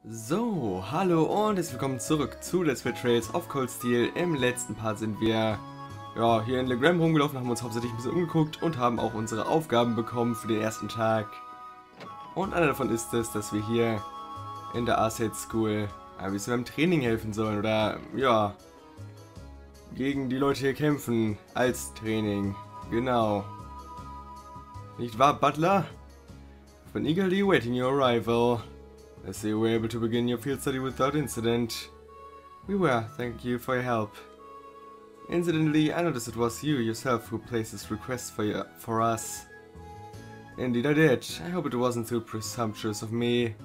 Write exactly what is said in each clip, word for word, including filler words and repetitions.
So, hallo und herzlich willkommen zurück zu Let's Play Trails of Cold Steel. Im letzten Part sind wir ja, hier in Legram rumgelaufen, haben uns hauptsächlich ein bisschen umgeguckt und haben auch unsere Aufgaben bekommen für den ersten Tag. Und einer davon ist es, dass wir hier in der Arcade School ein bisschen beim Training helfen sollen oder ja, gegen die Leute hier kämpfen als Training. Genau. Nicht wahr, Butler? I've been eagerly awaiting your arrival. I see you were able to begin your field study without incident. We were, thank you for your help. Incidentally, I noticed it was you yourself who placed this request for, you, for us. Indeed I did. I hope it wasn't too presumptuous of me.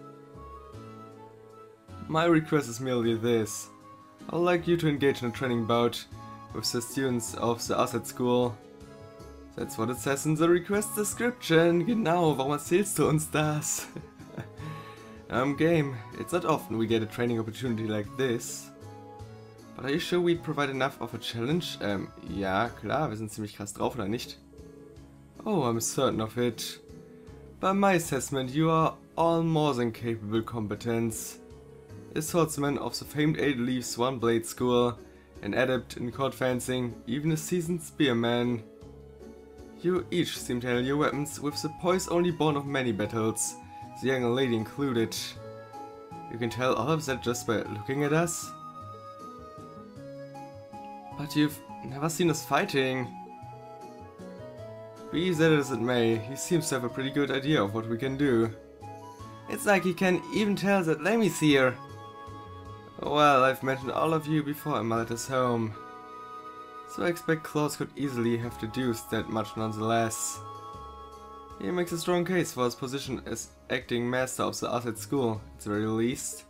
My request is merely this. I'd like you to engage in a training bout with the students of the Arcade School. That's what it says in the request description. Genau, warum erzählst du uns das? Um, game. It's not often we get a training opportunity like this. But are you sure we provide enough of a challenge? Ähm, ja, klar, wir sind ziemlich krass drauf, oder nicht? Oh, I'm certain of it. By my assessment, you are all more than capable competence. A swordsman of the famed Eight Leaves One Blade School, an adept in court fencing, even a seasoned spearman. You each seem to handle your weapons with the poise only born of many battles. The young lady included. You can tell all of that just by looking at us. But you've never seen us fighting. Be that as it may, he seems to have a pretty good idea of what we can do. It's like he can even tell that Lemmy's here. Well, I've mentioned all of you before in my letters home. So I expect Klaus could easily have deduced that much nonetheless. He makes a strong case for his position as acting master of the Arcade School, at the very least.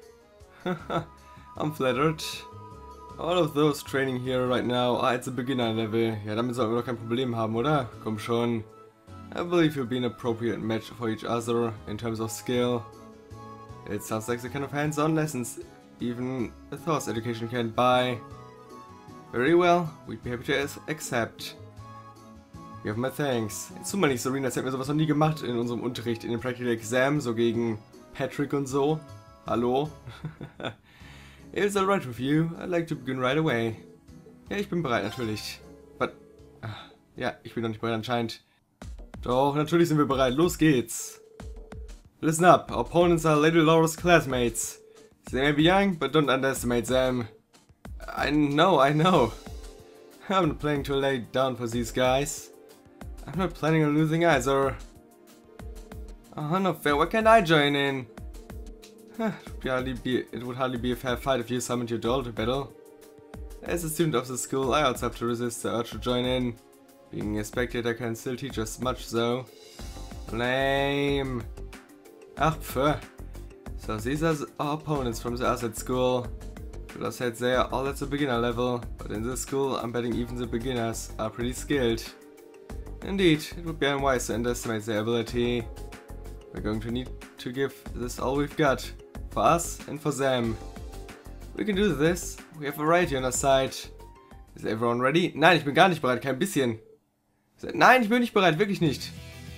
I'm flattered. All of those training here right now are at the beginner level. Ja, damit sollten wir doch kein Problem haben, oder? Komm schon. I believe you'll be an appropriate match for each other in terms of skill. It sounds like the kind of hands-on lessons even a Thor's education can't buy. Very well, we'd be happy to accept. You have my thanks. Jetzt tun wir nicht so, Serena, als hätten wir sowas noch nie gemacht in unserem Unterricht, in dem Practical Exam, so gegen Patrick und so. Hallo? It's alright with you. I'd like to begin right away. Ja, ich bin bereit, natürlich. But, uh, ja, ich bin noch nicht bereit anscheinend. Doch, natürlich sind wir bereit. Los geht's. Listen up. Our opponents are Lady Laura's classmates. They may be young, but don't underestimate them. I know, I know. I'm not planning to lay down for these guys. I'm not planning on losing either. Oh, not fair. Why can't I join in? Huh, it, would hardly be, it would hardly be a fair fight if you summoned your doll to battle. As a student of the school, I also have to resist the urge to join in. Being a spectator can still teach us much, though. Lame. Ach, pfff. So these are our opponents from the Arcade School. As I said, they are all at the beginner level, but in this school, I'm betting even the beginners are pretty skilled. Indeed, it would be unwise to underestimate their ability. We're going to need to give this all we've got, for us and for them. We can do this. We have variety on our side. Is everyone ready? Nein, ich bin gar nicht bereit, kein bisschen. Nein, ich bin nicht bereit, wirklich nicht.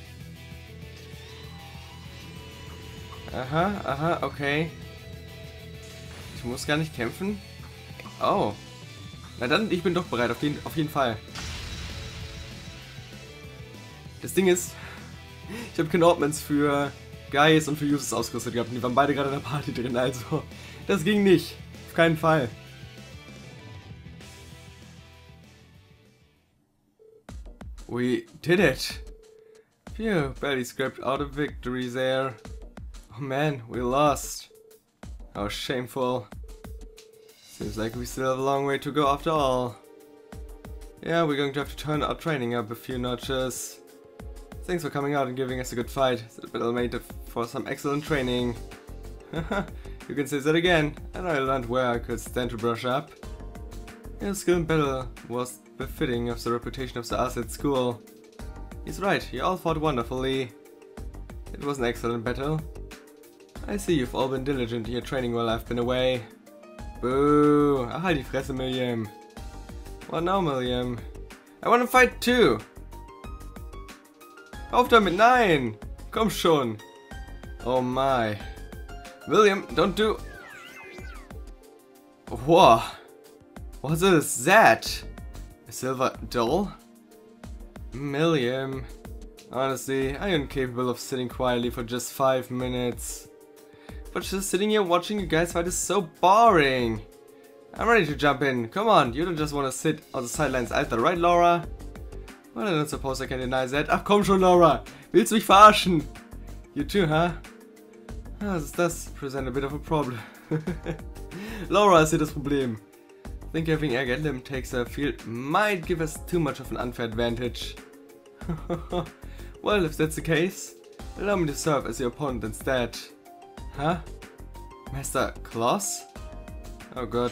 Aha, aha, okay. Ich muss gar nicht kämpfen? Oh. Na dann, ich bin doch bereit, auf jeden, auf jeden Fall. Das Ding ist, ich habe Knorpments für Guys und für Uses ausgerüstet gehabt und die waren beide gerade in der Party drin, also das ging nicht. Auf keinen Fall. We did it. Phew, barely scraped out a victory there. Oh man, we lost. How shameful. Seems like we still have a long way to go after all. Yeah, we're going to have to turn our training up a few notches. Thanks for coming out and giving us a good fight. That battle made for some excellent training. You can say that again, and I learned where I could stand to brush up. Your skill in battle was befitting of the reputation of the Arcade School. He's right, you all fought wonderfully. It was an excellent battle. I see you've all been diligent in your training while I've been away. Boo! Ach, halt die Fresse, Milliam. What now, Milliam? I want to fight too! Auf damit, nein! Komm schon! Oh my. William, don't do... Whoa. What is that? A silver doll? William. Honestly, I am capable of sitting quietly for just five minutes. But just sitting here watching you guys fight is so boring. I'm ready to jump in. Come on, you don't just want to sit on the sidelines either, right, Laura? Well, I don't suppose I can deny that. Ach komm schon, Laura. Willst du mich verarschen? You too, huh? Ah, this does present a bit of a problem. Laura ist hier das Problem. I think having Air Gatlim takes a field might give us too much of an unfair advantage. Well, if that's the case, allow me to serve as your opponent instead. Huh? Master Claus? Oh god.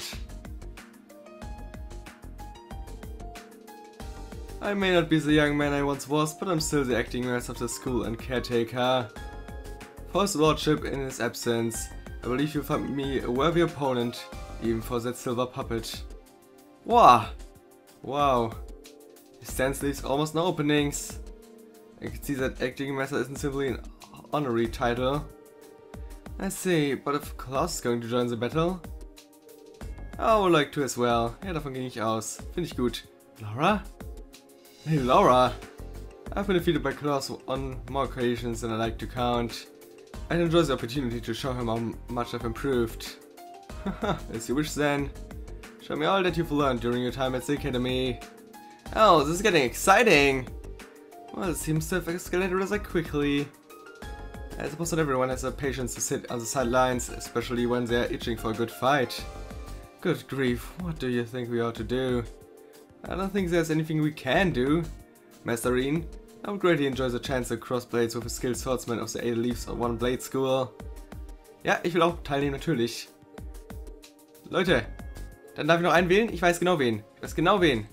I may not be the young man I once was, but I'm still the acting master of the school and caretaker. For his lordship in his absence, I believe you found me a worthy opponent, even for that silver puppet. Wow! Wow. His stance leaves almost no openings. I can see that acting master isn't simply an honorary title. I see, but if Claus is going to join the battle? I would like to as well. Ja, davon gehe ich aus. Finde ich gut. Laura? Hey, Laura! I've been defeated by Claus on more occasions than I like to count. I'd enjoy the opportunity to show him how much I've improved. As you wish then. Show me all that you've learned during your time at the Academy. Oh, this is getting exciting! Well, it seems to have escalated rather quickly. I suppose not everyone has the patience to sit on the sidelines, especially when they're itching for a good fight. Good grief, what do you think we ought to do? I don't think there's anything we can do. Master Rean, I would greatly enjoy the chance to cross blades with a skilled swordsman of the Eight Leaves of One Blade School. Ja, ich will auch teilnehmen, natürlich. Leute, dann darf ich noch einen wählen? Ich weiß genau wen. Ich weiß genau wen.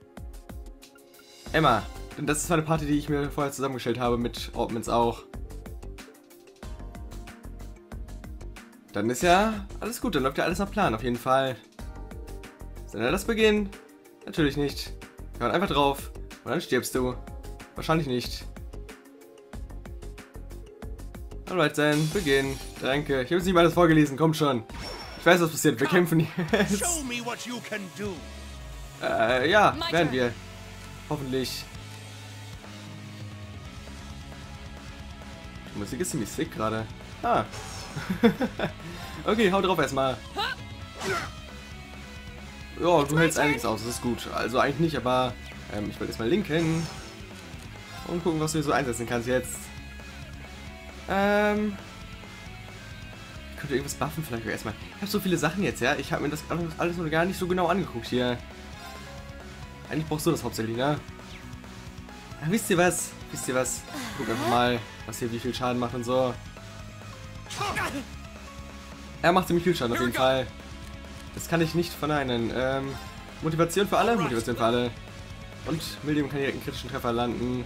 Emma. Denn das ist eine Party, die ich mir vorher zusammengestellt habe, mit Ortmans auch. Dann ist ja alles gut, dann läuft ja alles nach Plan, auf jeden Fall. Soll er das beginnen? Natürlich nicht. Wir hauen einfach drauf und dann stirbst du. Wahrscheinlich nicht. Alright then, beginn. Danke. Ich habe jetzt nicht mal alles vorgelesen, komm schon. Ich weiß, was passiert. Wir kämpfen jetzt. Äh, ja, werden wir. Hoffentlich. Die Musik ist ziemlich sick gerade. Ah. Okay, hau drauf erstmal. Ja, du hältst einiges aus, das ist gut. Also eigentlich nicht, aber ähm, ich will erstmal linken. Und gucken, was du so einsetzen kannst jetzt. Ähm. Ich könnte irgendwas buffen vielleicht erstmal. Ich habe so viele Sachen jetzt, ja. Ich habe mir das alles noch gar nicht so genau angeguckt hier. Eigentlich brauchst du das hauptsächlich, ne? Aber wisst ihr was? Wisst ihr was? Guck einfach mal, was hier wie viel Schaden macht und so. Er macht ziemlich viel Schaden auf jeden Fall. Das kann ich nicht verneinen. Ähm, Motivation für alle? Motivation für alle. Und William kann direkt einen kritischen Treffer landen.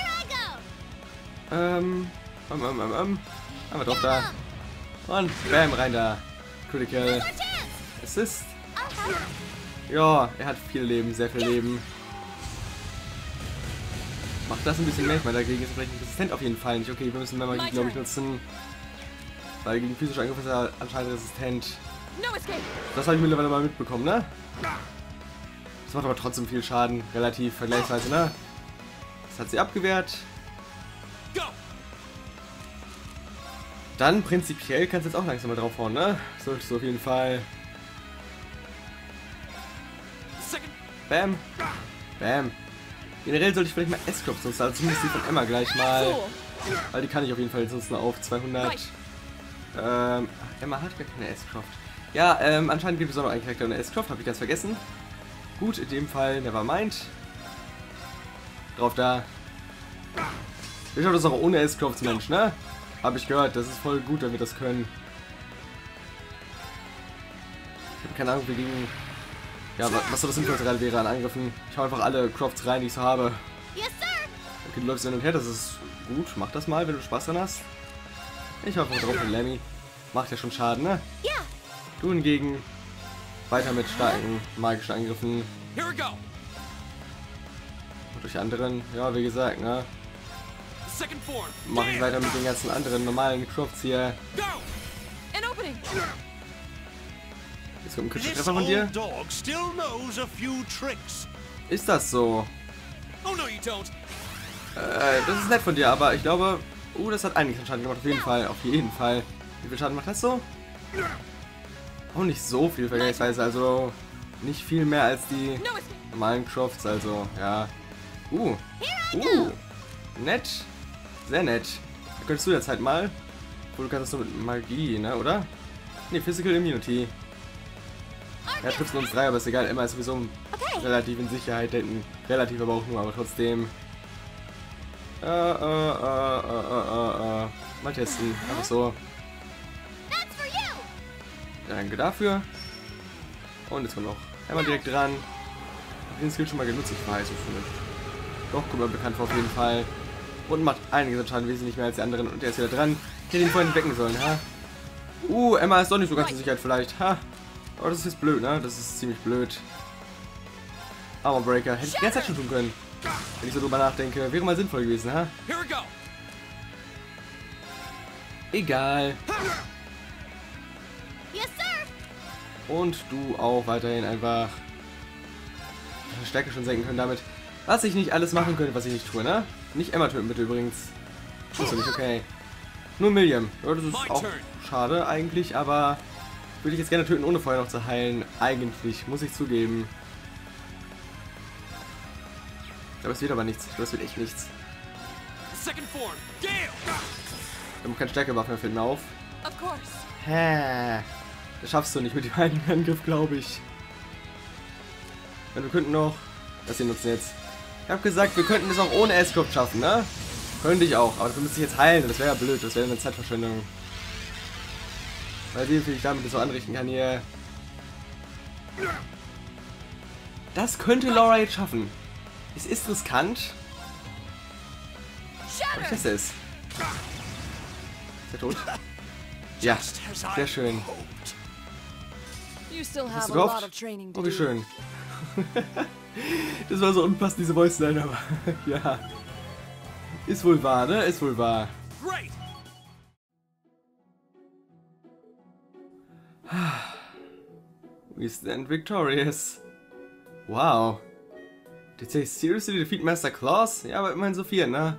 Ähm, ähm, ähm, ähm, ähm. Einmal drauf da. Und bam, rein da. Critical. Assist. Ja, er hat viel Leben, sehr viel Leben. Macht das ein bisschen mehr, ich meine, dagegen ist vielleicht resistent auf jeden Fall nicht. Okay, wir müssen mehr Magie, glaube ich, nutzen. Weil gegen physische Angriffe ist er anscheinend resistent. Das habe ich mittlerweile mal mitbekommen, ne? Das macht aber trotzdem viel Schaden, relativ vergleichsweise, ne? Das hat sie abgewehrt. Dann prinzipiell kannst du jetzt auch langsam mal draufhauen, ne? Solltest du auf jeden Fall. Bam. Bam. Generell sollte ich vielleicht mal S-Klops nutzen, also zumindest die von Emma gleich mal. Weil die kann ich auf jeden Fall jetzt nutzen auf zweihundert. Ähm, ach, Emma hat gar keine S-Croft. Ja, ähm, anscheinend gibt es auch noch einen Charakter ohne S-Croft, habe ich ganz vergessen. Gut, in dem Fall Nevermind. Drauf da. Ich habe das auch ohne S-Crofts, Mensch, ne? Habe ich gehört, das ist voll gut, wenn wir das können. Ich habe keine Ahnung, wie gegen... Ja, was so das Sinnvollste gerade wäre an Angriffen. Ich hau einfach alle Crofts rein, die ich so habe. Okay, du läufst hin und her, das ist gut. Mach das mal, wenn du Spaß dran hast. Ich hoffe drauf mit Lemmy. Macht ja schon Schaden, ne? Du hingegen weiter mit starken magischen Angriffen. Und durch anderen, ja, wie gesagt, ne? Mache ich weiter mit den ganzen anderen normalen Crofts hier. happening? Jetzt kommt ein kritischer This Treffer von dir. old dog still knows a few tricks. Ist das so? Oh no, you don't. Äh, das ist nett von dir, aber ich glaube... Uh, das hat einiges an Schaden gemacht, auf jeden Fall. Auf jeden Fall. Wie viel Schaden macht das so? Auch nicht so viel vergleichsweise, also... Nicht viel mehr als die normalen Crofts, also, ja. Uh, uh, nett. Sehr nett. Da könntest du jetzt halt mal... Obwohl, du kannst das nur mit Magie, ne, oder? Ne, Physical Immunity. Ja, triffst uns drei, aber ist egal. Emma ist sowieso relativ in Sicherheit, hinten. Relativ aber auch nur, aber trotzdem. Äh, äh, äh, äh, äh, äh. Mal testen. Einfach so. Danke dafür. Und jetzt kommt noch Emma direkt dran. Den Skill schon mal genutzt, ich weiß, ich finde. Doch, guck mal, bekannt vor auf jeden Fall. Und macht einiges an Schaden, wesentlich mehr als die anderen. Und der ist wieder dran. Ich hätte ihn vorhin wecken sollen, ha? Uh, Emma ist doch nicht so ganz in Sicherheit vielleicht, ha? Aber das ist jetzt blöd, ne? Das ist ziemlich blöd. Armor Breaker. Hätte ich die ganze Zeit schon tun können. Wenn ich so drüber nachdenke. Wäre mal sinnvoll gewesen, ha? Egal. Und du auch weiterhin einfach Stärke schon senken können damit. Was ich nicht alles machen könnte, was ich nicht tue, ne? Nicht Emma töten bitte übrigens. Tust du nicht, okay. Nur Milliam. Ja, das ist auch schade eigentlich, aber würde ich jetzt gerne töten, ohne vorher noch zu heilen. Eigentlich, muss ich zugeben. Aber es wird aber nichts. Das wird echt nichts. Wir haben keine Stärkewaffe mehr, fällt mir auf. Hä? Das schaffst du nicht mit dem einen Angriff, glaube ich. Und wir könnten noch... Das hier nutzen jetzt. Ich habe gesagt, wir könnten das auch ohne S-Code schaffen, ne? Könnte ich auch, aber dafür müsste ich jetzt heilen. Das wäre ja blöd, das wäre eine Zeitverschwendung. Mal sehen, wie ich damit das so anrichten kann hier. Das könnte Laura jetzt schaffen. Es ist riskant. Aber ich teste es. Ist er tot? Ja, sehr schön. Hast du gehofft? Oh, wie schön. Das war so unpassend, diese Voice-Line, aber ja. Ist wohl wahr, ne? Ist wohl wahr. We stand victorious. Wow. Did they seriously defeat Master Claus? Ja, aber immerhin so viel, ne?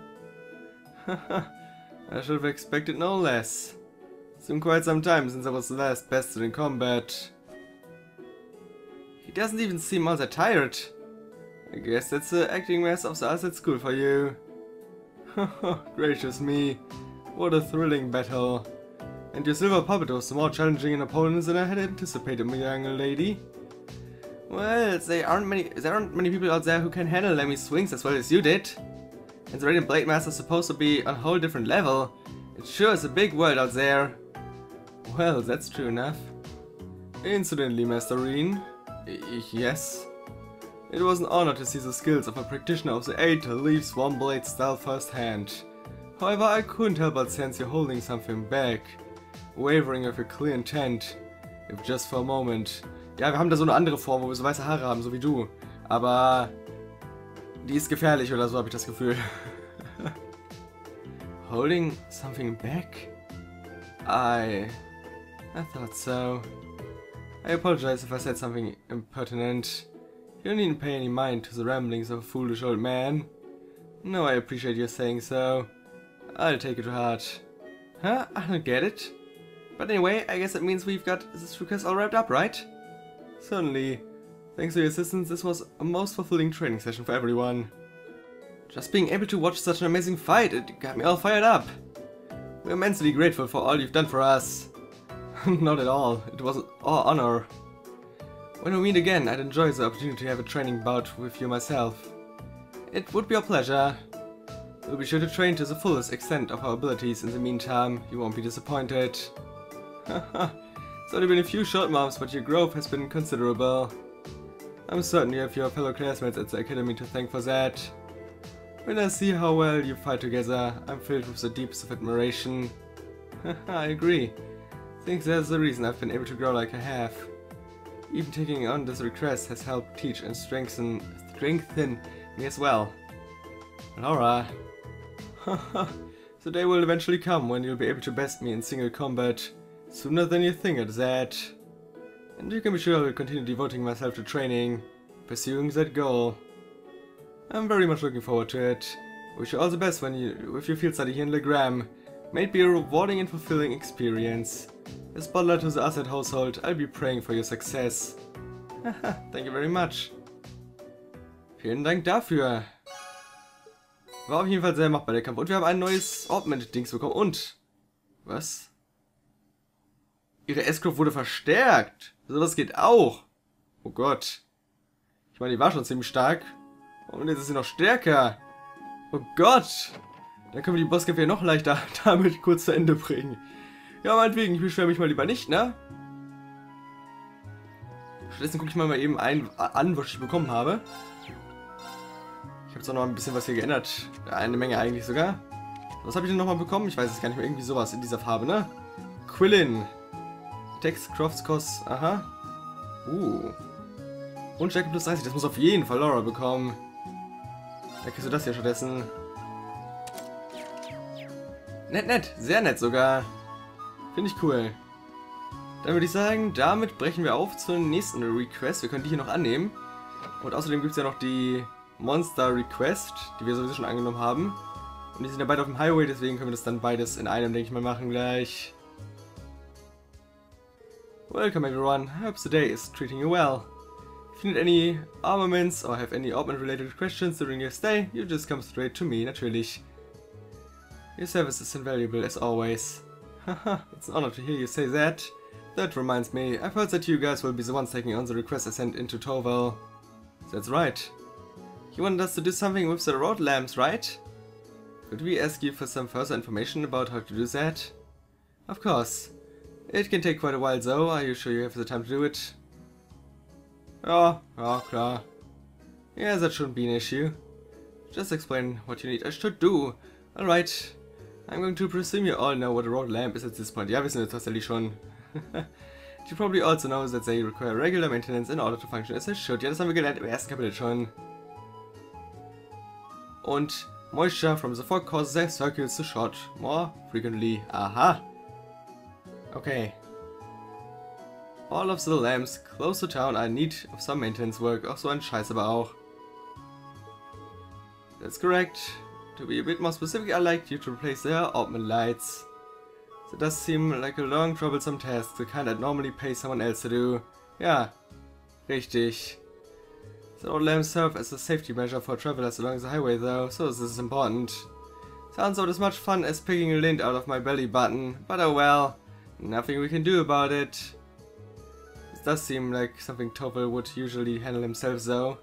I should have expected no less. It's been quite some time since I was last bested in combat. He doesn't even seem all that tired. I guess that's the acting master of the us at school for you. Gracious me. What a thrilling battle. And your silver puppet was more challenging an opponent than I had anticipated, my young lady. Well, there aren't many there aren't many people out there who can handle Lemmy's swings as well as you did. And the Radiant Blade Master is supposed to be on a whole different level. It sure is a big world out there. Well, that's true enough. Incidentally, Master Reen. Yes. It was an honor to see the skills of a practitioner of the Eight Leaf Swan Blade style firsthand. However, I couldn't help but sense you holding something back. Wavering with your clear intent. If just for a moment. Ja, wir haben da so eine andere Form, wo wir so weiße Haare haben, so wie du. Aber die ist gefährlich oder so, habe ich das Gefühl. Holding something back? I... I thought so. I apologize if I said something impertinent. You don't need to pay any mind to the ramblings of a foolish old man. No, I appreciate your saying so. I'll take it to heart. Huh? I don't get it. But anyway, I guess that means we've got this request all wrapped up, right? Certainly. Thanks for your assistance, this was a most fulfilling training session for everyone. Just being able to watch such an amazing fight, it got me all fired up. We're immensely grateful for all you've done for us. Not at all, it was our honor. When we meet again, I'd enjoy the opportunity to have a training bout with you myself. It would be a pleasure. We'll be sure to train to the fullest extent of our abilities in the meantime, you won't be disappointed. It's only been a few short months, but your growth has been considerable. I'm certain you have your fellow classmates at the academy to thank for that. When I see how well you fight together, I'm filled with the deepest of admiration. I agree. I think there's the reason I've been able to grow like I have. Even taking on this request has helped teach and strengthen, strengthen me as well. Laura. The day will eventually come when you'll be able to best me in single combat. Sooner than you think at that. And you can be sure I will continue devoting myself to training, pursuing that goal. I'm very much looking forward to it. Wish you all the best when you, with your field study here in Legram. May it be a rewarding and fulfilling experience. As butler to the Asset household, I'll be praying for your success. Thank you very much. Vielen Dank dafür. War auf jeden Fall sehr machbar der Kampf. Und wir haben ein neues Augment-Dings bekommen. Und... Was? Ihre S-Kraft wurde verstärkt. Also das geht auch. Oh Gott. Ich meine, die war schon ziemlich stark. Und jetzt ist sie noch stärker. Oh Gott. Dann können wir die Bosskämpfe ja noch leichter damit kurz zu Ende bringen. Ja, meinetwegen, ich beschwere mich mal lieber nicht, ne? Stattdessen gucke ich mal, mal eben ein, an, was ich bekommen habe. Ich habe jetzt auch noch ein bisschen was hier geändert. Eine Menge eigentlich sogar. Was habe ich denn nochmal bekommen? Ich weiß es gar nicht mehr. Irgendwie sowas in dieser Farbe, ne? Quillin. Text, Crofts, Kost. Aha. Uh. Und Stärke plus dreißig. Das muss auf jeden Fall Laura bekommen. Da kriegst du das ja stattdessen. Nett, nett. Sehr nett sogar. Finde ich cool. Dann würde ich sagen, damit brechen wir auf zur nächsten Request. Wir können die hier noch annehmen. Und außerdem gibt es ja noch die Monster Request, die wir sowieso schon angenommen haben. Und die sind ja beide auf dem Highway, deswegen können wir das dann beides in einem, denke ich mal, machen gleich. Welcome everyone. I hope today is treating you well. If you need any armaments or have any augment related questions during your stay, you just come straight to me, natürlich. Your service is invaluable as always. Haha, it's an honor to hear you say that. That reminds me, I've heard that you guys will be the ones taking on the request I sent into Toval. That's right. You wanted us to do something with the road lamps, right? Could we ask you for some further information about how to do that? Of course. It can take quite a while though, are you sure you have the time to do it? Ja, ja, klar. Yeah, that shouldn't be an issue. Just explain what you need I should do. Alright. I'm going to presume you all know what a road lamp is at this point. Ja, wissen wir tatsächlich schon. You probably also know that they require regular maintenance in order to function as they should. Ja, das haben wir gelernt im ersten Kapitel schon. Und moisture from the fog causes their circuits to short more frequently. Aha. Okay. All of the lamps close to town are in need of some maintenance work. Auch so ein Scheiß aber auch. That's correct. To be a bit more specific, I'd like you to replace their augment lights. That does seem like a long, troublesome task, the kind I'd normally pay someone else to do. Ja, richtig. The old lamps serve as a safety measure for travelers along the highway though, so this is important. Sounds about as much fun as picking a lint out of my belly button, but oh well, nothing we can do about it. This does seem like something Toval would usually handle himself though.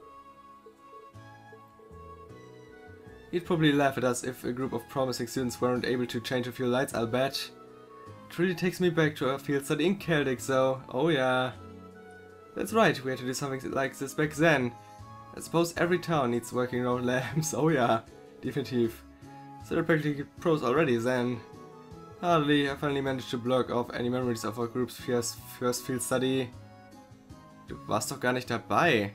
He'd probably laugh at us if a group of promising students weren't able to change a few lights, I'll bet. It really takes me back to our field study in Celtic though, oh yeah. That's right, we had to do something like this back then. I suppose every town needs working road lamps, oh yeah, definitiv. So they're practically pros already then. Hardly, I finally managed to block off any memories of our group's first, first field study. Du warst doch gar nicht dabei.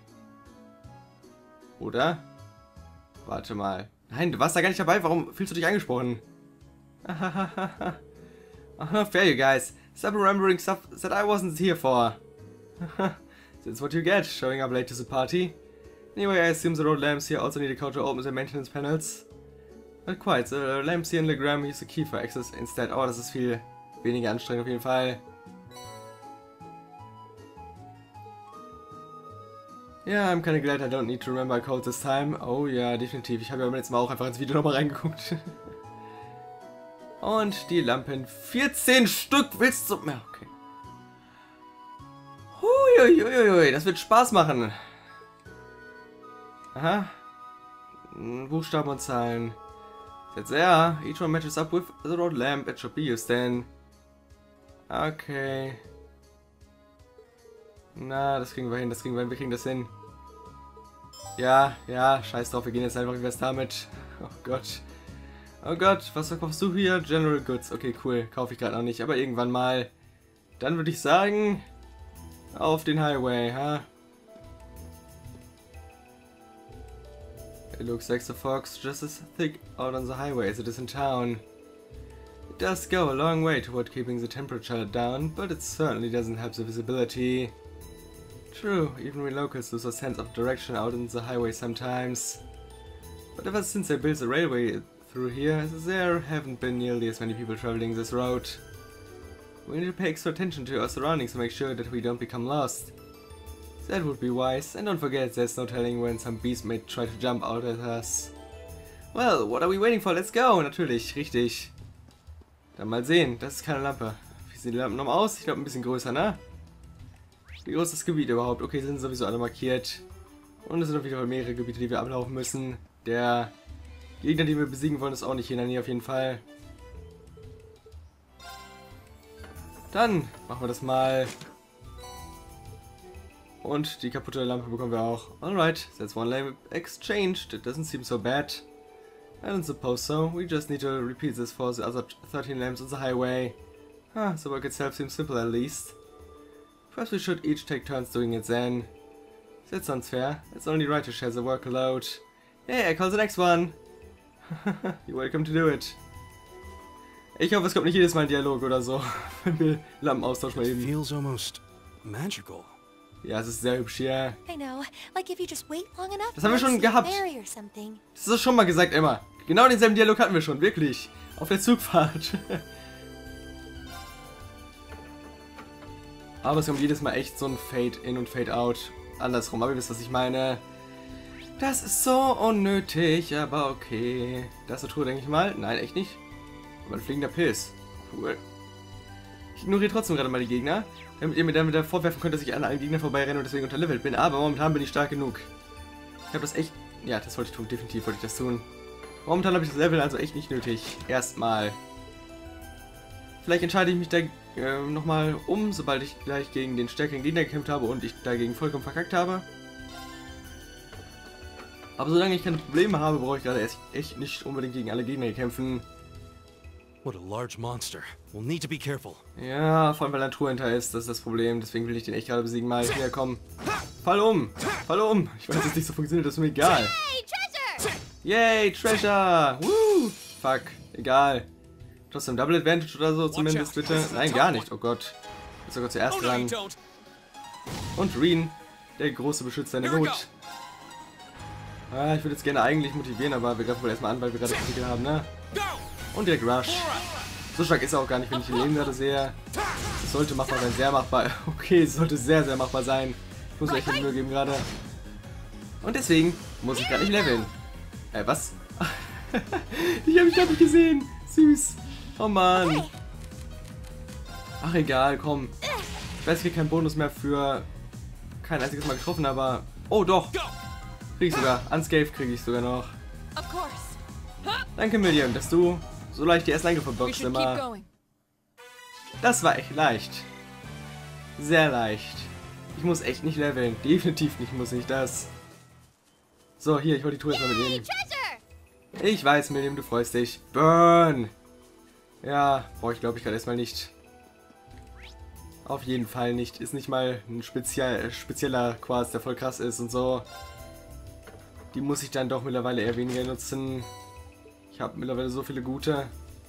Oder? Warte mal. Nein, du warst da gar nicht dabei, warum fühlst du dich angesprochen? Aha, fair you guys. Stop remembering stuff that I wasn't here for. That's what you get, showing up late to the party. Anyway, I assume the road lamps here also need a code to open the maintenance panels. Not quite, the lamps here in Legram use a key for access instead. Oh, das ist viel weniger anstrengend auf jeden Fall. Yeah, I'm kinda glad I don't need to remember a code this time. Oh ja, definitiv. Ich habe ja beim letzten Mal auch einfach ins Video nochmal reingeguckt. Und die Lampen. vierzehn Stück willst du... Ja, okay. Huiuiuiui, das wird Spaß machen. Aha. Buchstaben und Zahlen. Jetzt ja, each one matches up with the road lamp it should be used then. Okay. Na, das kriegen wir hin, das kriegen wir hin, wir kriegen das hin. Ja, ja, scheiß drauf, wir gehen jetzt einfach, wie wär's damit? Oh Gott. Oh Gott, was verkaufst du hier? General Goods. Okay, cool, kaufe ich gerade noch nicht, aber irgendwann mal. Dann würde ich sagen, auf den Highway, ha? It looks like the fog's just as thick out on the highway as it is in town. It does go a long way toward keeping the temperature down, but it certainly doesn't help the visibility. True, even we locals lose a sense of direction out on the highway sometimes. But ever since they built the railway through here, there haven't been nearly as many people traveling this route. We need to pay extra attention to our surroundings to make sure that we don't become lost. That would be wise, and don't forget there's no telling when some beast may try to jump out at us. Well, what are we waiting for? Let's go! Natürlich, richtig. Dann mal sehen, das ist keine Lampe. Wie sehen die Lampen nochmal aus? Ich glaube ein bisschen größer, ne? Wie groß ist das Gebiet überhaupt? Okay, sind sowieso alle markiert. Und es sind auf jeden Fall mehrere Gebiete, die wir ablaufen müssen. Der Gegner, den wir besiegen wollen, ist auch nicht hier in der Nähe auf jeden Fall. Dann machen wir das mal. Und die kaputte Lampe bekommen wir auch. Alright, that's one lamp exchanged. It doesn't seem so bad. I don't suppose so. We just need to repeat this for the other thirteen lamps on the highway. Ah, the work itself seems simple at least. Perhaps we should each take turns doing it then. That sounds fair. It's only right to share the workload. Hey, I call the next one. You're welcome to do it. Ich hoffe, es kommt nicht jedes Mal ein Dialog oder so, wenn wir Lampen austauschen mal eben. Feels almost magical. Ja, es ist sehr hübsch hier. I know, like if you just wait long enough. Das haben wir schon gehabt. Das ist schon mal gesagt, Emma. Genau denselben Dialog hatten wir schon, wirklich. Auf der Zugfahrt. Aber es kommt jedes Mal echt so ein Fade-In und Fade-Out. Andersrum, aber ihr wisst, was ich meine. Das ist so unnötig, aber okay. Das ist eine Truhe, denke ich mal. Nein, echt nicht. Aber ein fliegender Pilz. Cool. Ich ignoriere trotzdem gerade mal die Gegner, damit ihr mir dann wieder vorwerfen könnt, dass ich an allen Gegnern vorbeirenne und deswegen unterlevelt bin. Aber momentan bin ich stark genug. Ich habe das echt... Ja, das wollte ich tun. Definitiv wollte ich das tun. Momentan habe ich das Level also echt nicht nötig. Erstmal. Vielleicht entscheide ich mich da äh, nochmal um, sobald ich gleich gegen den stärkeren Gegner gekämpft habe und ich dagegen vollkommen verkackt habe. Aber solange ich keine Probleme habe, brauche ich gerade erst echt nicht unbedingt gegen alle Gegner kämpfen. What a large monster. We'll need to be careful. Ja, vor allem weil ein Truhe hinter ist, das ist das Problem. Deswegen will ich den echt gerade besiegen. Mal hier, komm. Fall um! Fall um! Ich weiß, dass es nicht so funktioniert, das ist mir egal. Yay, Treasure! Yay, Treasure! Woo! Fuck, egal. Trotzdem Double Advantage oder so zumindest, bitte. Nein, gar nicht. Oh Gott. Ist sogar zuerst dran. Und Reen, der große Beschützer in der Not. Ah, ich würde jetzt gerne eigentlich motivieren, aber wir greifen wohl erstmal an, weil wir gerade Artikel haben, ne? Und direkt Rush. So stark ist er auch gar nicht, wenn ich ihn Leben gerade sehe. Es sollte machbar sein, sehr machbar. Okay, es sollte sehr, sehr machbar sein. Ich muss mir echt Mühe geben gerade. Und deswegen muss ich gerade nicht leveln. Äh, was? Ich habe mich gar nicht gesehen. Süß. Oh Mann. Ach egal, komm. Ich weiß, ich kriege keinen Bonus mehr für kein einziges Mal getroffen, aber... Oh doch. Krieg ich sogar. Unscathed kriege ich sogar noch. Danke, Million, dass du so leicht die ersten Angriffe blockst immer. Das war echt leicht. Sehr leicht. Ich muss echt nicht leveln. Definitiv nicht muss ich das. So, hier, ich wollte die Tour erstmal mitnehmen. Ich weiß, Million, du freust dich. Burn! Ja, brauche ich glaube ich gerade erstmal nicht. Auf jeden Fall nicht. Ist nicht mal ein speziell, spezieller Quarz, der voll krass ist und so. Die muss ich dann doch mittlerweile eher weniger nutzen. Ich habe mittlerweile so viele gute.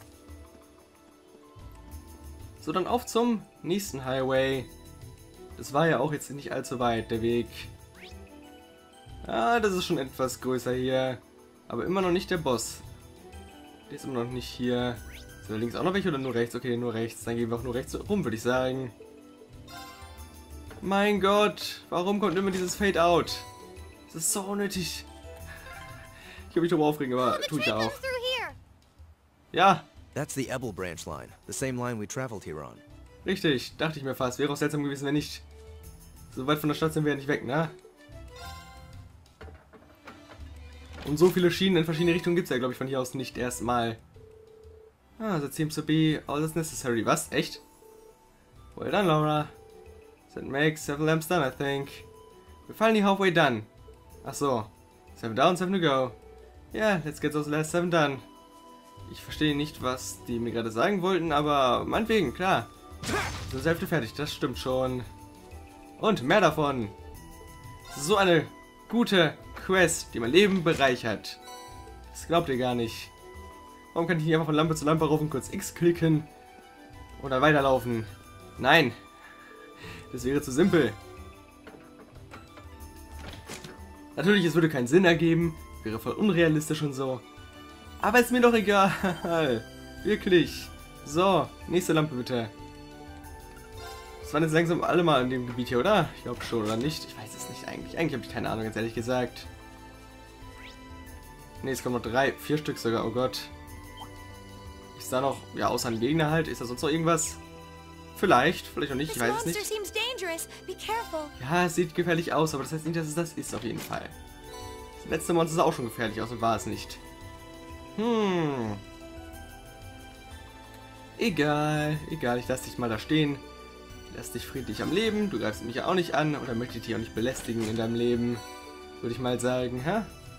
So, dann auf zum nächsten Highway. Das war ja auch jetzt nicht allzu weit, der Weg. Ah, das ist schon etwas größer hier. Aber immer noch nicht der Boss. Der ist immer noch nicht hier. Sind da links auch noch welche oder nur rechts? Okay, nur rechts. Dann gehen wir auch nur rechts rum, würde ich sagen. Mein Gott, warum kommt immer dieses Fade-Out? Das ist so unnötig. Ich will mich darüber aufregen, aber tue ich ja auch. Ja. That's the Ebel branch line, the same line we traveled here on. Richtig, dachte ich mir fast. Wäre auch seltsam gewesen, wenn nicht. So weit von der Stadt sind wir ja nicht weg, ne? Und so viele Schienen in verschiedene Richtungen gibt es ja, glaube ich, von hier aus nicht erstmal. Ah, that seems to be all that's necessary. Was? Echt? Well done, Laura. That makes seven lamps done, I think. We're finally halfway done. Ach so. Seven down, seven to go. Yeah, let's get those last seven done. Ich verstehe nicht, was die mir gerade sagen wollten, aber meinetwegen, klar. So ist die Hälfte fertig, das stimmt schon. Und mehr davon. So eine gute Quest, die mein Leben bereichert. Das glaubt ihr gar nicht. Warum kann ich nicht einfach von Lampe zu Lampe raufen, kurz X klicken und dann weiterlaufen? Nein. Das wäre zu simpel. Natürlich, es würde keinen Sinn ergeben. Wäre voll unrealistisch und so. Aber ist mir doch egal. Wirklich. So, nächste Lampe bitte. Das waren jetzt langsam alle mal in dem Gebiet hier, oder? Ich glaube schon, oder nicht? Ich weiß es nicht eigentlich. Eigentlich habe ich keine Ahnung, ganz ehrlich gesagt. Ne, es kommen noch drei, vier Stück sogar, oh Gott. Ist da noch, ja, außer ein Gegner halt, ist da sonst noch irgendwas? Vielleicht, vielleicht auch nicht, ich weiß es nicht. Ja, es sieht gefährlich aus, aber das heißt nicht, dass es das ist, auf jeden Fall. Das letzte Monster sah auch schon gefährlich aus und war es nicht. Hm. Egal, egal, ich lasse dich mal da stehen. Lass dich friedlich am Leben, du greifst mich ja auch nicht an oder möchte dich auch nicht belästigen in deinem Leben. Würde ich mal sagen, hä?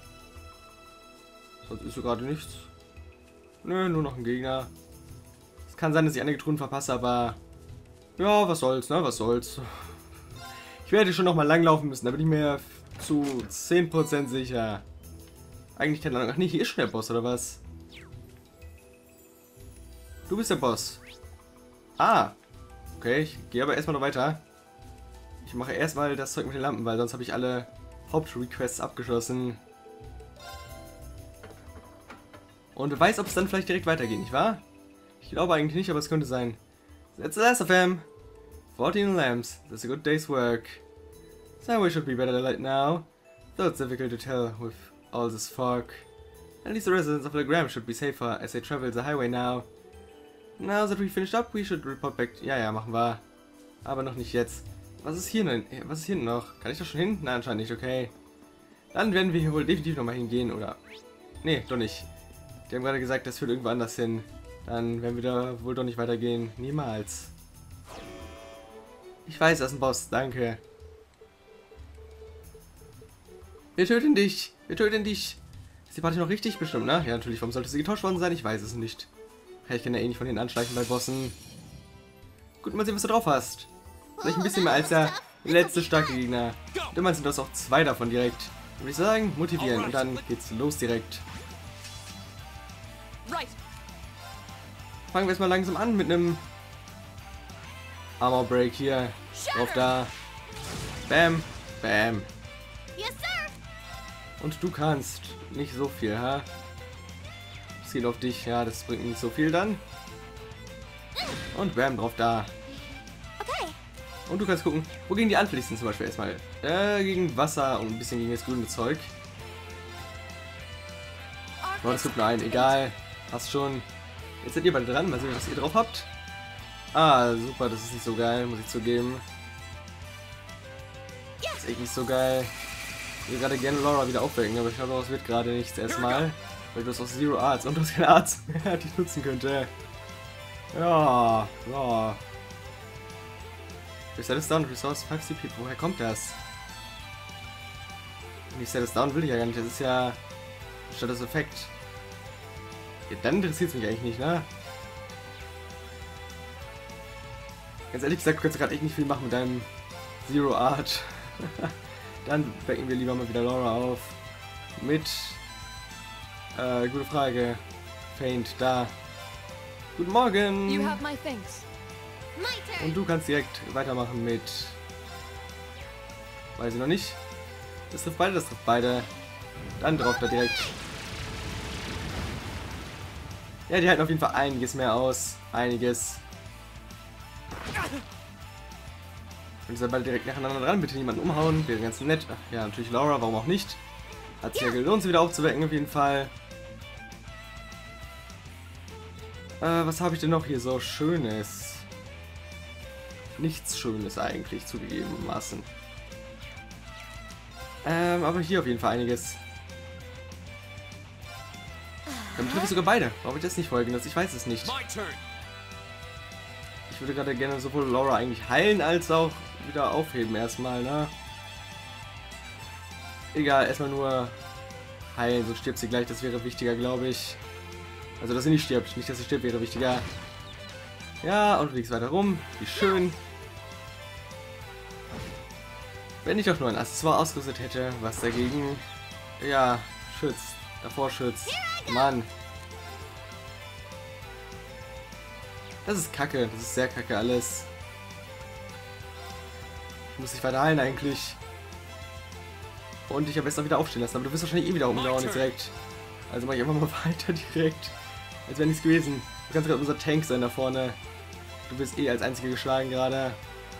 Sonst ist so gerade nichts. Nö, nur noch ein Gegner. Es kann sein, dass ich einige Truhen verpasse, aber ja, was soll's, ne? Was soll's. Ich werde schon noch mal langlaufen müssen, da bin ich mir zu zehn Prozent sicher. Eigentlich keine Ahnung. Ach nee, hier ist schon der Boss, oder was? Du bist der Boss. Ah. Okay, ich gehe aber erstmal noch weiter. Ich mache erstmal das Zeug mit den Lampen, weil sonst habe ich alle Hauptrequests abgeschlossen. Und wer weiß, ob es dann vielleicht direkt weitergeht, nicht wahr? Ich glaube eigentlich nicht, aber es könnte sein. That's the last of them. fourteen lamps. That's a good day's work. So we should be better late now. Though it's difficult to tell with all this fog. At least the residents of Legram should be safer as they travel the highway now. Now that we finished up, we should report back. Ja, ja, machen wir. Aber noch nicht jetzt. Was ist hier denn? Was ist hier noch? Kann ich da schon hin? Nein, anscheinend nicht, okay. Dann werden wir hier wohl definitiv nochmal hingehen, oder? Nee, doch nicht. Die haben gerade gesagt, das führt irgendwo anders hin. Dann werden wir da wohl doch nicht weitergehen. Niemals. Ich weiß, das ist ein Boss. Danke. Wir töten dich. Wir töten dich. Ist die Party noch richtig? Bestimmt, ne? Ja, natürlich. Warum sollte sie getauscht worden sein? Ich weiß es nicht. Ich kann ja eh nicht von denen anschleichen bei Bossen. Gut, mal sehen, was du drauf hast. Vielleicht ein bisschen mehr als der letzte starke Gegner. Und immerhin sind das auch zwei davon direkt. Würde ich sagen, motivieren. Und dann geht's los direkt. Fangen wir erstmal langsam an mit einem Armor Break hier. Drauf da. Bam. Bam. Und du kannst nicht so viel, ha? Das geht auf dich, ja, das bringt nicht so viel dann. Und bam, drauf da. Und du kannst gucken, wo gegen die anfälligsten zum Beispiel erstmal. Äh, gegen Wasser und ein bisschen gegen das grüne Zeug. Oh, das tut mir ein, egal. Passt schon. Jetzt seid ihr beide dran, mal sehen, was ihr drauf habt. Ah, super, das ist nicht so geil, muss ich zugeben. Das ist echt nicht so geil. Ich will gerade gerne Laura wieder aufwecken, aber ich glaube, das wird gerade nichts erstmal. Weil du hast auch Zero Arts und du hast keine Arts mehr, die ich nutzen könnte. Ja, ja. Reset is down, resource five C P. Woher kommt das? Reset is down will ich ja gar nicht, das ist ja statt das Effekt. Ja, dann interessiert es mich eigentlich nicht, ne? Ganz ehrlich gesagt, du kannst gerade echt nicht viel machen mit deinem Zero Art. Dann wecken wir lieber mal wieder Laura auf. Mit. Äh, gute Frage. Faint, da. Guten Morgen! You have my things. Und du kannst direkt weitermachen mit. Weiß ich noch nicht. Das trifft beide, das trifft beide. Dann drauf da direkt. Ja, die halten auf jeden Fall einiges mehr aus. Einiges. Und ihr seid beide direkt nacheinander dran. Bitte niemanden umhauen. Wäre ganz nett. Ach, ja, natürlich Laura, warum auch nicht. Hat sich ja gelohnt, sie wieder aufzuwecken, auf jeden Fall. Äh, was habe ich denn noch hier so Schönes? Nichts Schönes eigentlich, zugegebenermaßen. Ähm, aber hier auf jeden Fall einiges. Dann treffe ich sogar beide. Warum habe ich das nicht vorher genutzt? Ich weiß es nicht. Ich würde gerade gerne sowohl Laura eigentlich heilen, als auch wieder aufheben erstmal, ne? Egal, erstmal nur heilen, so stirbt sie gleich, das wäre wichtiger, glaube ich. Also, dass sie nicht stirbt. Nicht, dass sie stirbt, wäre wichtiger. Ja, und du liegst weiter rum. Wie schön. Wenn ich doch nur ein Accessoire ausgerüstet hätte, was dagegen, ja, schützt. Davor schützt. Mann. Das ist kacke, das ist sehr kacke alles. Ich muss dich weiter heilen eigentlich. Und ich am besten auch wieder aufstehen lassen, aber du wirst wahrscheinlich eh wieder umgehauen jetzt direkt. Also mache ich einfach mal weiter direkt. Als wäre nichts gewesen. Du kannst gerade unser Tank sein da vorne. Du wirst eh als einziger geschlagen gerade.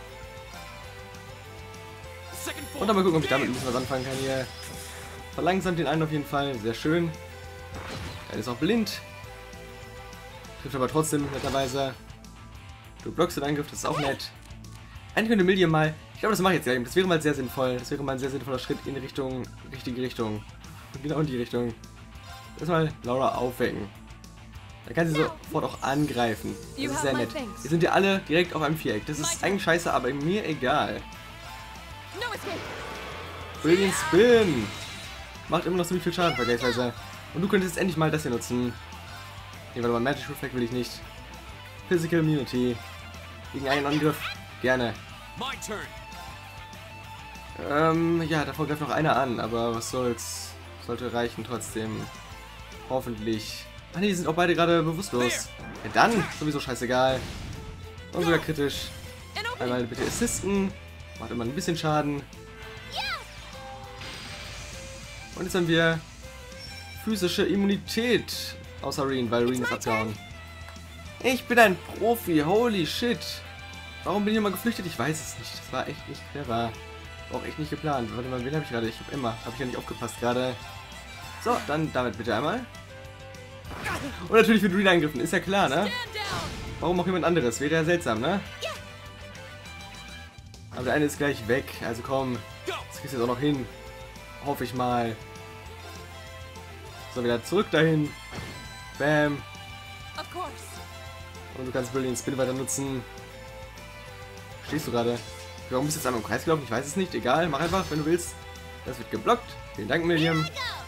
Und dann mal gucken, ob ich damit ein bisschen was anfangen kann hier. Verlangsamt den einen auf jeden Fall, sehr schön. Er ist auch blind. Trifft aber trotzdem netterweise. Du blockst den Angriff, das ist auch nett. Eigentlich könnte Million mal, ich glaube, das mache ich jetzt gleich. Das wäre mal sehr sinnvoll. Das wäre mal ein sehr sinnvoller Schritt in die Richtung, richtige Richtung. Genau in die Richtung. Erstmal Laura aufwecken. Dann kann sie sofort auch angreifen. Das ist sehr nett. Wir sind ja alle direkt auf einem Viereck. Das ist eigentlich scheiße, aber mir egal. Brilliant Spin! Macht immer noch ziemlich viel Schaden vergleichsweise. Und du könntest jetzt endlich mal das hier nutzen. Nee, warte mal, Magic Reflect will ich nicht. Physical Immunity. Gegen einen Angriff. Gerne. Ähm, ja, davor greift noch einer an, aber was soll's. Sollte reichen trotzdem. Hoffentlich. Ah ne, die sind auch beide gerade bewusstlos. Ja dann, sowieso scheißegal. Und sogar kritisch. Einmal bitte assisten. Macht immer ein bisschen Schaden. Und jetzt haben wir physische Immunität. Außer Reen, weil Reen ist abgehauen. Ich bin ein Profi, holy shit. Warum bin ich immer geflüchtet? Ich weiß es nicht. Das war echt nicht clever. Auch echt nicht geplant. Warte mal, wen habe ich gerade? Ich habe immer. Habe ich ja nicht aufgepasst gerade. So, dann damit bitte einmal. Und natürlich wird Reen angegriffen. Ist ja klar, ne? Warum auch jemand anderes? Wäre ja seltsam, ne? Aber der eine ist gleich weg. Also komm. Das kriegst du jetzt auch noch hin. Hoffe ich mal. So, wieder zurück dahin. Bam. Und du kannst Brilliant Spin weiter nutzen. Stehst du gerade? Warum bist du jetzt einmal im Kreis gelaufen? Ich weiß es nicht. Egal, mach einfach, wenn du willst. Das wird geblockt. Vielen Dank, Miriam.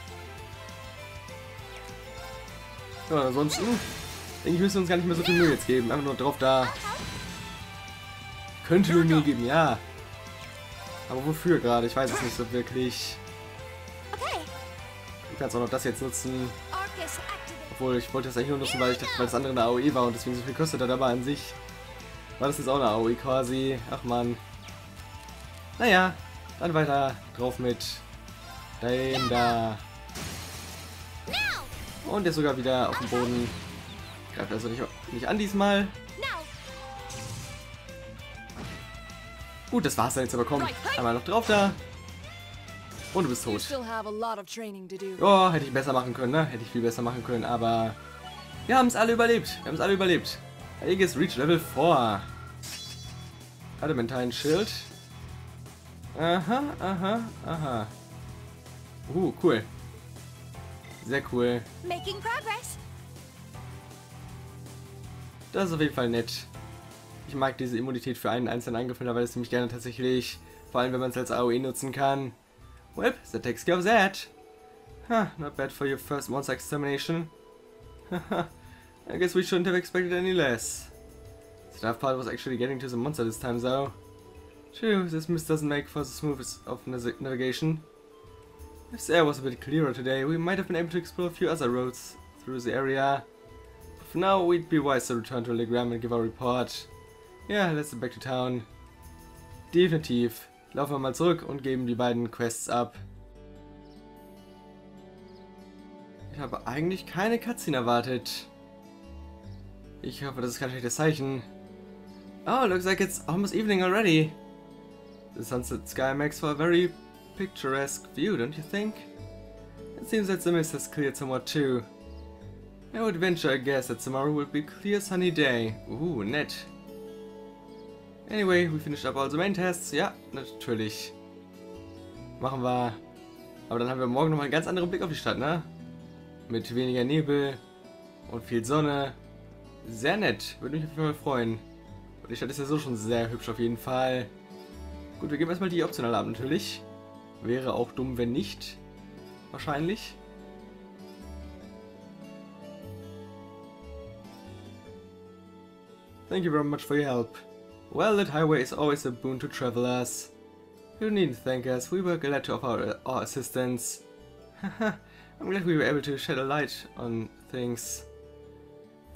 Ja, ansonsten denke ich, müssen wir uns gar nicht mehr so viel Mühe jetzt geben. Einfach nur drauf da. Könnte nur Mühe geben, ja. Aber wofür gerade? Ich weiß es nicht so wirklich. Du kannst auch noch das jetzt nutzen. Obwohl, ich wollte das eigentlich nur nutzen, weil ich dachte, weil das andere eine A O E war und deswegen so viel kostet hat, aber an sich war das jetzt auch eine A O E quasi. Ach man. Naja, dann weiter drauf mit dem da. Und der ist sogar wieder auf dem Boden. Greift also nicht, nicht an diesmal. Gut, das war's dann jetzt aber, komm. Einmal noch drauf da. Und du bist tot. Ja, hätte ich besser machen können, ne? Hätte ich viel besser machen können, aber wir haben es alle überlebt. Wir haben es alle überlebt. Aegis Reach Level vier. Adamantine Schild. Aha, aha, aha. Uh, cool. Sehr cool. Making progress. Das ist auf jeden Fall nett. Ich mag diese Immunität für einen einzelnen Angriff, weil es ziemlich gerne tatsächlich, vor allem wenn man es als A O E nutzen kann. Well, that takes care of that. Huh, not bad for your first monster extermination. I guess we shouldn't have expected any less. The tough part was actually getting to the monster this time though. True, this mist doesn't make for the smoothest of navigation. If the air was a bit clearer today, we might have been able to explore a few other roads through the area. But for now, we'd be wise to return to Legram and give our report. Yeah, let's get back to town. Definitiv. Laufen wir mal zurück und geben die beiden Quests ab. Ich habe eigentlich keine Cutscene erwartet. Ich hoffe, das ist kein schlechtes Zeichen. Oh, looks like it's almost evening already. The sunset sky makes for a very picturesque view, don't you think? It seems that the mist has cleared somewhat too. I would venture a guess that tomorrow will be a clear sunny day. Ooh, nett. Anyway, we finished up all the main tests. Ja, natürlich. Machen wir. Aber dann haben wir morgen nochmal einen ganz anderen Blick auf die Stadt, ne? Mit weniger Nebel und viel Sonne. Sehr nett. Würde mich auf jeden Fall freuen. Und die Stadt ist ja so schon sehr hübsch auf jeden Fall. Gut, wir geben erstmal die optionale ab natürlich. Wäre auch dumm, wenn nicht. Wahrscheinlich. Thank you very much for your help. Well, that highway is always a boon to travelers. You needn't thank us, we were glad to offer our, our assistance. I'm glad we were able to shed a light on things.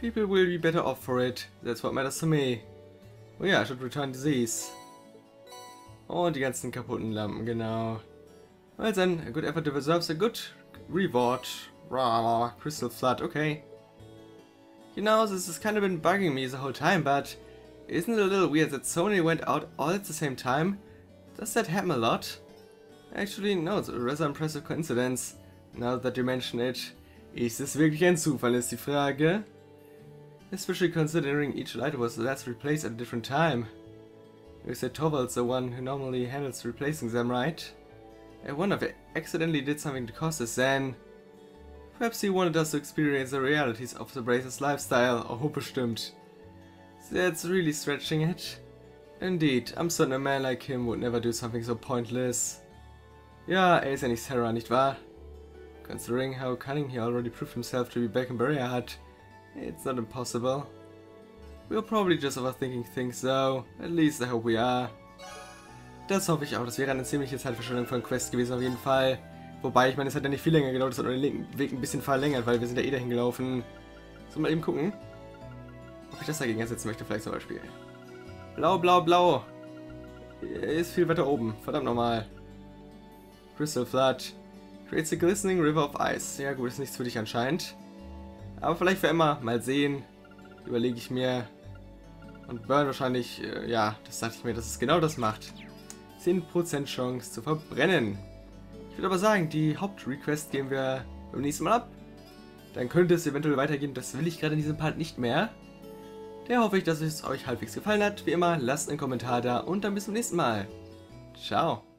People will be better off for it. That's what matters to me. Oh ja, I should return to these. Und die ganzen kaputten Lampen, genau. Well then, a good effort deserves a good reward. Rah, Crystal Flood, okay. You know, this has kind of been bugging me the whole time, but isn't it a little weird that so many went out all at the same time? Does that happen a lot? Actually, no, it's a rather impressive coincidence. Now that you mention it. Ist es wirklich ein Zufall, ist die Frage. Especially considering each light was last replaced at a different time. You said Torvald's the one who normally handles replacing them, right? I wonder if I accidentally did something to cause this then. Perhaps he wanted us to experience the realities of the Bracer's lifestyle, or hochbestimmt. That's really stretching it. Indeed, I'm certain a man like him would never do something so pointless. Ja, er ist ja nicht Sarah, nicht wahr? Considering how cunning he already proved himself to be back in Berea Hut, it's not impossible. We're probably just overthinking things though, at least I hope we are. Das hoffe ich auch, das wäre eine ziemliche Zeitverschwendung von Quest gewesen auf jeden Fall. Wobei, ich meine, es hat ja nicht viel länger gedauert, es hat nur den Weg ein bisschen verlängert, weil wir sind ja eh dahin gelaufen. So, mal eben gucken, ob ich das dagegen ersetzen möchte, vielleicht zum Beispiel. Blau, blau, blau. Ist viel weiter oben, verdammt nochmal. Crystal Flood. Creates a glistening river of ice. Ja gut, ist nichts für dich anscheinend. Aber vielleicht für immer, mal sehen. Überlege ich mir. Und Burn wahrscheinlich, äh, ja, das dachte ich mir, dass es genau das macht. zehn Prozent Chance zu verbrennen. Ich würde aber sagen, die Hauptrequest geben wir beim nächsten Mal ab. Dann könnte es eventuell weitergehen, das will ich gerade in diesem Part nicht mehr. Der hoffe ich, dass es euch halbwegs gefallen hat. Wie immer, lasst einen Kommentar da und dann bis zum nächsten Mal. Ciao.